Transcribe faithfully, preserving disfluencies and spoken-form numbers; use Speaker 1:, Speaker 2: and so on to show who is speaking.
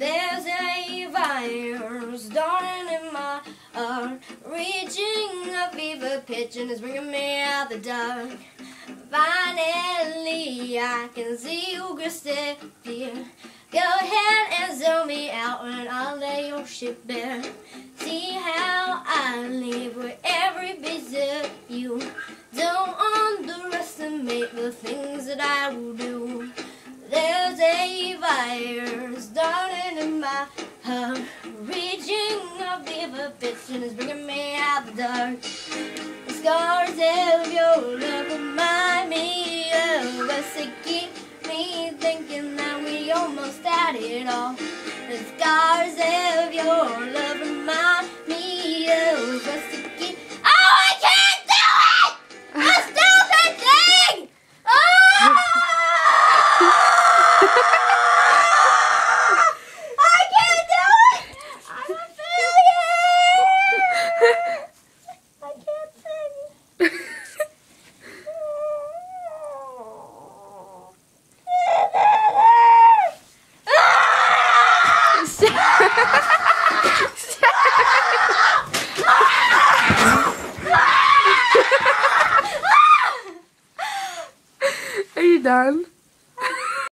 Speaker 1: There's a virus dawning in my heart, reaching a fever pitch and it's bringing me out the dark. Finally, I can see you crystal clear. Go ahead and zoom me out and I'll lay your ship bare. See how I live with every piece of you. Don't underestimate the things that I will do. There's a virus dawning in my heart, reaching a fever pitch and it's bringing me out the dark. The scars of your love remind me of us, to keep me thinking that we almost had it all. The scars of your love remind me of us, to keep. Oh, I can't do it! A stupid thing! Oh! I can't do it! I'm a failure! I can't sing.
Speaker 2: Are you done?